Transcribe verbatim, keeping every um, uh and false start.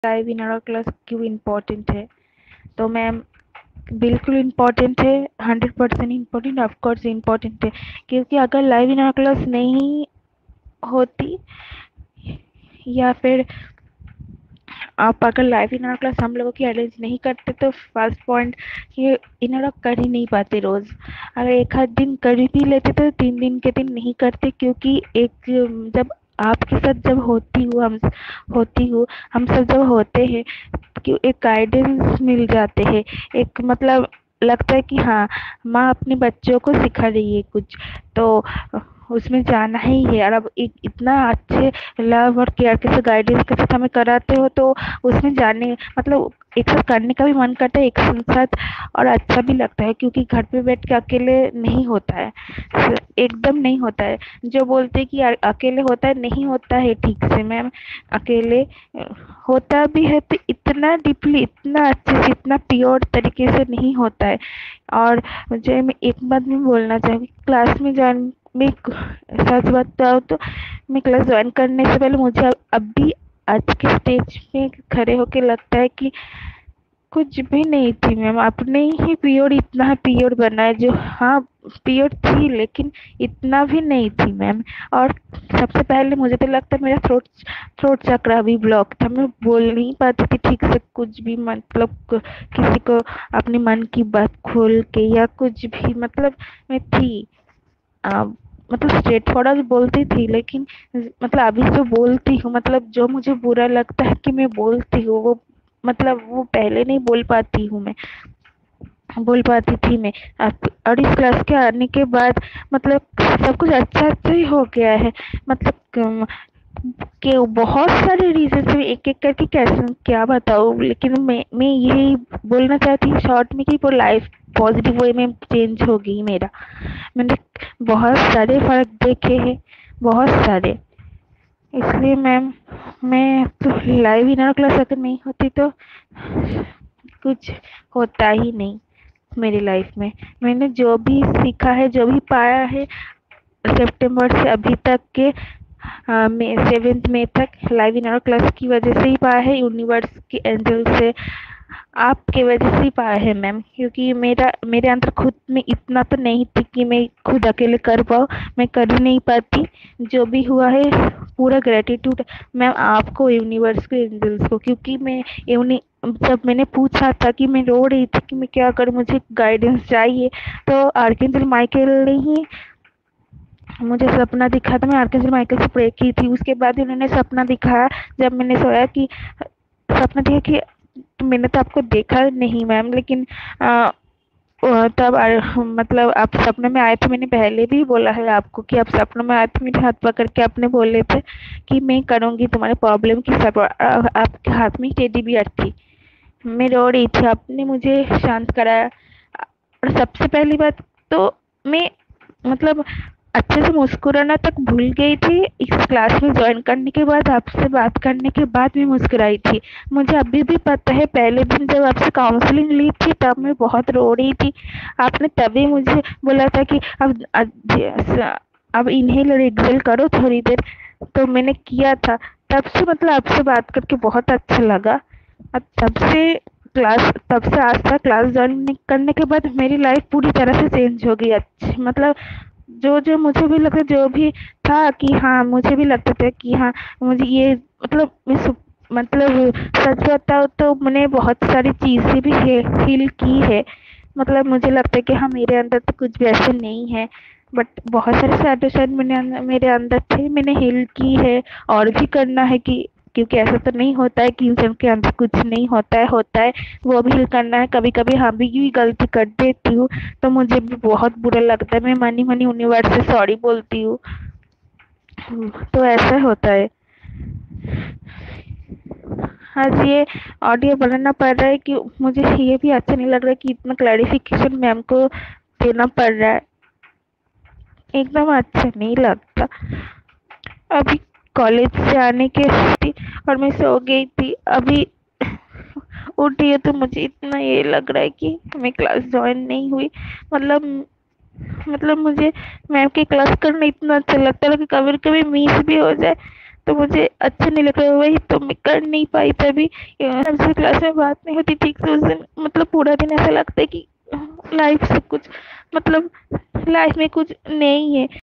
Live in our class क्यों important है? तो मैम बिल्कुल इम्पोर्टेंट है, hundred percent important, of course important है, क्योंकि अगर लाइव इन आवर क्लास नहीं होती या फिर आप अगर लाइव इन आवर क्लास हम लोगों की अरेंज नहीं करते तो फर्स्ट पॉइंट ये इन लोग कर ही नहीं पाते रोज़। अगर एक आध दिन कर भी लेते तो तीन दिन के दिन नहीं करते, क्योंकि एक जब आपके साथ जब होती हूँ हम होती हूँ हम सब जब होते हैं कि एक गाइडेंस मिल जाते हैं, एक मतलब लगता है कि हाँ माँ अपने बच्चों को सिखा रही है कुछ, तो उसमें जाना ही है। और अब एक इतना अच्छे लव और केयर के साथ गाइडेंस के साथ हमें कराते हो तो उसमें जाने मतलब एक साथ करने का भी मन करता है, एक साथ और अच्छा भी लगता है, क्योंकि घर पे बैठ के अकेले नहीं होता है, एकदम नहीं होता है। जो बोलते हैं कि अकेले होता है, नहीं होता है ठीक से मैम। अकेले होता भी है तो इतना डीपली, इतना अच्छे से, इतना प्योर तरीके से नहीं होता है। और मुझे मैं एक बात मैं बोलना चाहूँगी, क्लास में ज्वाइन मैं सच बताऊँ तो मैं क्लास ज्वाइन करने से पहले मुझे अब भी आज के स्टेज पे खड़े होके लगता है कि कुछ भी नहीं थी मैम, आपने ही प्योर इतना प्योर बनाया जो हाँ प्योर थी, लेकिन इतना भी नहीं थी मैम। और सबसे पहले मुझे तो लगता है मेरा थ्रोट थ्रोट चक्रा भी ब्लॉक था, मैं बोल नहीं पाती थी ठीक से कुछ भी, मतलब किसी को अपने मन की बात खोल के या कुछ भी, मतलब मैं थी आ, मतलब स्ट्रेट फॉरवर्ड बोलती थी, लेकिन मतलब अभी जो बोलती हूँ, मतलब जो मुझे बुरा लगता है कि मैं बोलती हूँ वो मतलब वो पहले नहीं बोल पाती हूँ मैं, बोल पाती थी मैं। अब और इस क्लास के आने के बाद मतलब सब कुछ अच्छा अच्छा ही हो गया है, मतलब कि बहुत सारे रीजन से एक एक करके कैसे क्या बताऊँ, लेकिन मैं मैं यही बोलना चाहती हूँ शॉर्ट में कि वो लाइफ पॉजिटिव वे में चेंज हो गई मेरा। मैंने बहुत सारे फर्क देखे हैं, बहुत सारे। इसलिए मैम मैं तो लाइव इन क्लास अगर नहीं होती तो कुछ होता ही नहीं मेरी लाइफ में। मैंने जो भी सीखा है, जो भी पाया है सितंबर से अभी तक के हाँ मे सेवेंथ मे तक लाइव इन आवर क्लास की वजह से ही पाया है, यूनिवर्स की एंजल से आपके वजह से ही पाया है मैम, क्योंकि मेरा मेरे अंदर खुद में इतना तो नहीं थी कि मैं खुद अकेले कर पाऊँ, मैं कर ही नहीं पाती। जो भी हुआ है पूरा ग्रेटिट्यूड मैम आपको, यूनिवर्स को, एंजल्स को, क्योंकि मैं यूनि जब मैंने पूछा था कि मैं रो रही थी कि मैं क्या करूँ, मुझे गाइडेंस चाहिए, तो आर्कएंजल माइकल ने ही मुझे सपना दिखा था। मैं आर्कएंजल माइकल से प्रे की थी, उसके बाद उन्होंने सपना दिखाया जब मैंने सोया कि सपना देखा कि तो मैंने तो आपको देखा नहीं मैम, लेकिन आ, तब आ, मतलब आप सपने में आए थे, मैंने पहले भी बोला है आपको कि आप सपनों में आए थे, मेरे हाथ पकड़ के आपने बोले थे कि मैं करूँगी तुम्हारे प्रॉब्लम की सब। आपके हाथ में टेडी बियर थी, मैं रो रही थी, आपने मुझे शांत कराया। और सबसे पहली बात तो मैं मतलब अच्छे से मुस्कुराना तक भूल गई थी, इस क्लास में ज्वाइन करने के बाद, आपसे बात करने के बाद मैं मुस्कुराई थी। मुझे अभी भी पता है पहले दिन जब आपसे काउंसलिंग ली थी तब मैं बहुत रो रही थी, आपने तभी मुझे बोला था कि अब अब इनहेल और एक्सहेल करो थोड़ी देर, तो मैंने किया था। तब से मतलब आपसे बात करके बहुत अच्छा लगा। अब तब से क्लास तब से आज तक क्लास ज्वाइन करने के बाद मेरी लाइफ पूरी तरह से चेंज हो गई। अच्छी मतलब जो जो मुझे भी लगा, जो भी था कि हाँ मुझे भी लगता था कि हाँ मुझे ये मतलब मैं मतलब सच बताऊँ तो मैंने बहुत सारी चीज़ें भी हील की है। मतलब मुझे लगता है कि हाँ मेरे अंदर तो कुछ भी ऐसे नहीं है, बट बहुत सारे सैड साइड मैंने मेरे अंदर थे, मैंने हील की है और भी करना है कि क्योंकि ऐसा तो नहीं होता है कि इंसान के अंदर कुछ नहीं होता है, होता है, वो भी हील करना है। कभी कभी हाँ भी भी गलती कर देती हूँ तो मुझे भी बहुत बुरा लगता है, मैं मनी मनी यूनिवर्स से सॉरी बोलती हूँ, तो ऐसा होता है। आज ये ऑडियो बनाना पड़ रहा है कि मुझे ये भी अच्छा नहीं लग रहा है कि इतना क्लैरिफिकेशन मैम को देना पड़ रहा है, एकदम अच्छा नहीं लगता। अभी कॉलेज से आने के थी और मैं सो गई थी, अभी उठी है तो मुझे इतना ये लग रहा है कि मैं क्लास ज्वाइन नहीं हुई। मतलब मतलब मुझे मैम की क्लास करना इतना अच्छा लगता है कि कभी कभी मिस भी हो जाए तो मुझे अच्छा नहीं लग रहा, वही तो मैं कर नहीं पाई तभी। हमसे क्लास में बात नहीं होती ठीक से उस दिन, मतलब पूरा दिन ऐसा लगता है कि लाइफ से कुछ मतलब लाइफ में कुछ नहीं है।